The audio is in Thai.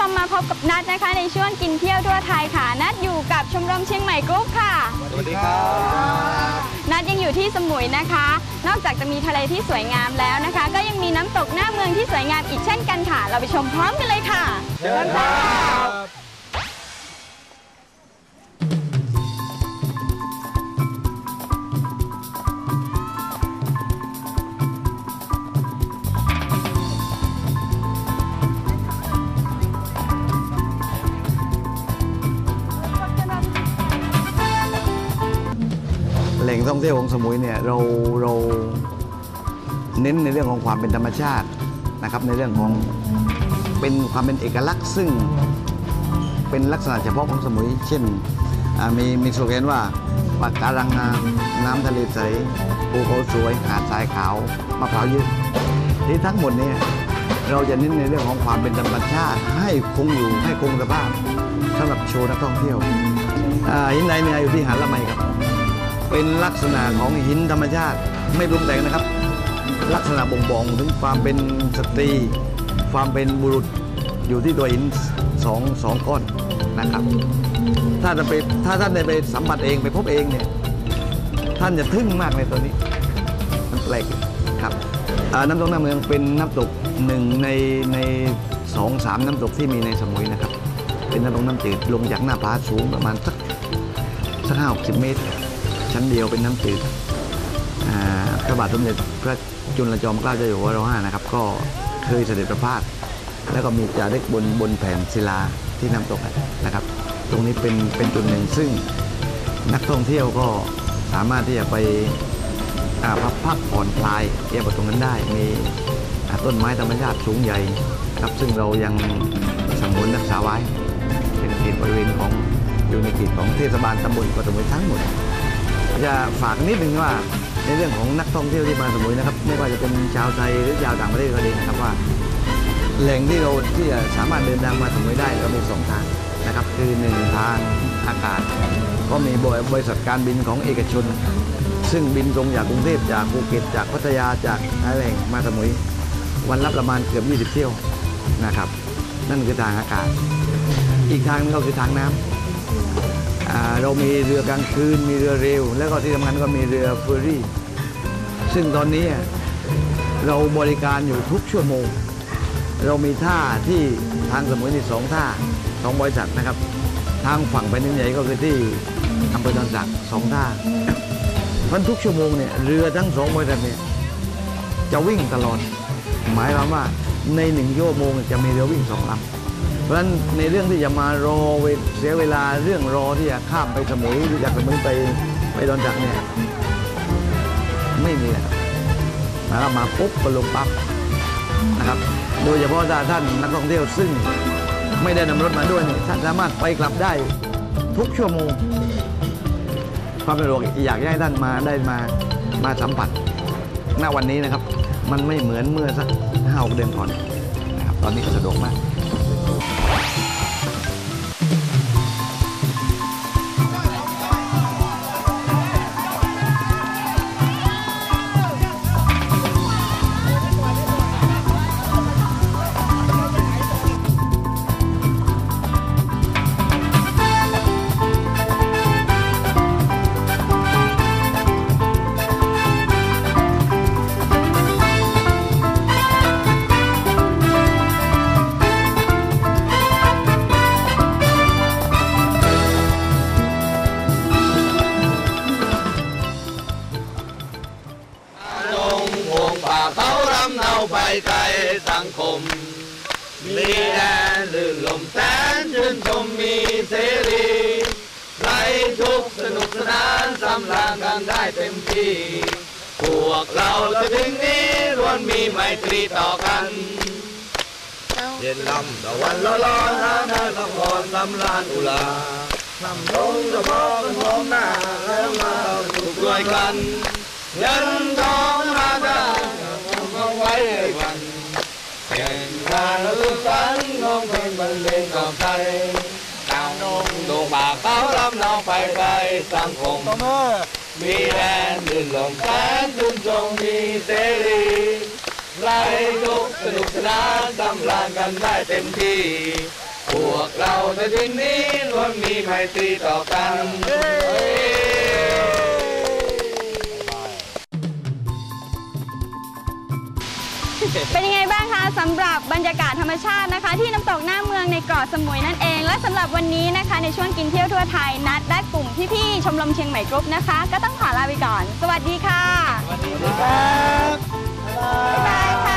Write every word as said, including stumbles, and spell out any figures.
ชมมาพบกับนัทนะคะในช่วงกินเที่ยวทั่วไทยค่ะนัทอยู่กับชมรมเชียงใหม่กรุ๊ปค่ะสวัสดีครับนัทยังอยู่ที่สมุยนะคะนอกจากจะมีทะเลที่สวยงามแล้วนะคะก็ยังมีน้ำตกหน้าเมืองที่สวยงามอีกเช่นกันค่ะเราไปชมพร้อมกันเลยค่ะเชิญครับแหล่งท่องเที่ยวของสมุยเนี่ยเราเราเน้นในเรื่องของความเป็นธรรมชาตินะครับในเรื่องของเป็นความเป็นเอกลักษณ์ซึ่งเป็นลักษณะเฉพาะของสมุยเช่นมีมีสโลแกนว่าปะการังงามน้ำทะเลใสภูเขาสวยหาดทรายขาวมะพร้าวยืดที่ทั้งหมดนี้เราจะเน้นในเรื่องของความเป็นธรรมชาติให้คงอยู่ให้คงสภาพสำหรับโชว์นักท่องเที่ยวหินใดเนี่ยอยู่ที่หาดละไมครับเป็นลักษณะของหินธรรมชาติไม่ปรุงแต่งนะครับลักษณะบ่งบอกถึงความเป็นสตรีความเป็นบุรุษอยู่ที่ตัวหินสองสองก้อนนะครับถ้าจะไปถ้าท่านได้ไปสัมผัสเองไปพบเองเนี่ยท่านจะทึ่งมากในตัวนี้มันแปลกครับน้ำตกหน้าเมืองเป็นน้ำตกหนึ่งในในสองสามน้ำตกที่มีในสมุยนะครับเป็นน้ำตกน้ำจืดลงจากหน้าผาสูงประมาณสักสักห้าหกสิบเมตรชั้นเดียวเป็นน้ำจืดพระบาทสมเด็จพระจุลจอมเกล้าเจ้าอยู่หัวรอห้านะครับก็เคยเสด็จประพาสแล้วก็มีจารึกบนบนแผ่นศิลาที่น้ำตกนะครับตรงนี้เป็นเป็นจุดหนึ่งซึ่งนักท่องเที่ยวก็สามารถที่จะไปพักผ่อนคลายเยี่ยมตรงนั้นได้มีต้นไม้ธรรมชาติสูงใหญ่ครับซึ่งเรายังสงวนรักษาไว้เป็นเขตบริเวณของอยู่ในเขตของเทศบาลตำบลเกาะสมุยทั้งหมดจะฝากนิดนึงว่าในเรื่องของนักท่องเที่ยวที่มาสมุยนะครับไม่ว่าจะเป็นชาวไทยหรือชาวต่างประเทศก็ดีนะครับว่าแหล่งที่เราที่จะสามารถเดินทางมาสมุยได้เรามีสองทางนะครับคือหนึ่งทางอากาศก็มีบริษัทการบินของเอกชนซึ่งบินตรงจากกรุงเทพจากภูเก็ตจากพัทยาจากอะไรมาสมุยวันละประมาณเกือบยี่สิบเที่ยวนะครับนั่นคือทางอากาศอีกทางนึงก็คือทางน้ำเรามีเรือกลางคืนมีเรือเร็วแล้วก็ที่สำคัญก็มีเรือเฟอร์รี่ซึ่งตอนนี้เราบริการอยู่ทุกชั่วโมงเรามีท่าที่ทางสมุยมีสองท่าสองบริษัทนะครับทางฝั่งแผ่นดินใหญ่ก็คือที่อำเภอดอนสักสองท่าพันทุกชั่วโมงเนี่ยเรือทั้งสองบริษัทเนี่ยจะวิ่งตลอดหมายความว่าในหนึ่งชั่วโมงจะมีเรือวิ่งสองลำเพราะฉะนั้นในเรื่องที่จะมารอเสียเวลาเรื่องรอที่จะข้ามไปสมุยหรือจากสมุยไปไปดอนสักเนี่ยไม่มีนะครับมามาปุ๊บก็ลงปั๊บนะครับโดยเฉพาะถ้าท่านนักท่องเที่ยวซึ่งไม่ได้นำรถมาด้วยท่านสามารถไปกลับได้ทุกชั่วโมงความสะดวกอยากให้ท่านมาได้มามาสัมผัสณวันนี้นะครับมันไม่เหมือนเมื่อสักห้าหกเดือนก่อนนะครับตอนนี้ก็สะดวกมากไปไกลสังคมมีแดนลื่นลมแสนชื่นชมมีเสรีไร้ทุกสนุกสนานสำราญกันได้เต็มที่พวกเราจะถึงนี้ล้วนมีไมตรีต่อกันเย็นลำตะวันร้อนๆหาหน้าละครสำราญอุลาทำลงจะพอกันพร้อมหน้าแล้วมาสุขด้วยกันเงินทองมาได้ไว้วันแข่งขันและลุ้นฝันน้องเพลงบรรเลงกับใจดาวนงดวงบาเขาลำน้องไปไกลสังคมมีแรงลื่นลมแสนชื่นชมมีเสรีไร้ทุกสนุกสนานสำราญกันได้เต็มที่พพวกเราในที่นี้ล้วนมีไมตรีต่อกันเป็นยังไงบ้างคะสำหรับบรรยากาศธรรมชาตินะคะ ที่น้ำตกหน้าเมืองในเกาะสมุยนั่นเอง และสำหรับวันนี้นะคะในช่วงกินเที่ยวทั่วไทยนัดและกลุ่มพี่ๆชมรมเชียงใหม่กรุ๊ปนะคะ ก็ต้องขอลาไปก่อน สวัสดีค่ะสวัสดีครับบ๊ายบายค่ะ